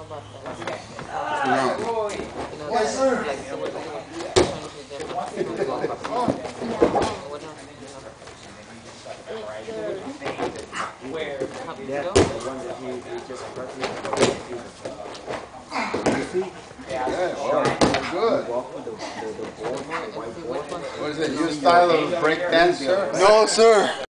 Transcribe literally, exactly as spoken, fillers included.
about that. No. You know, yes, sir. Like, so what, what, where? Happy to go? The one that he, he just pressed me. You see? Yeah, sure. Good. Walk with the, the, the board, the white board. What is it, your style of break dance, sir? No, sir.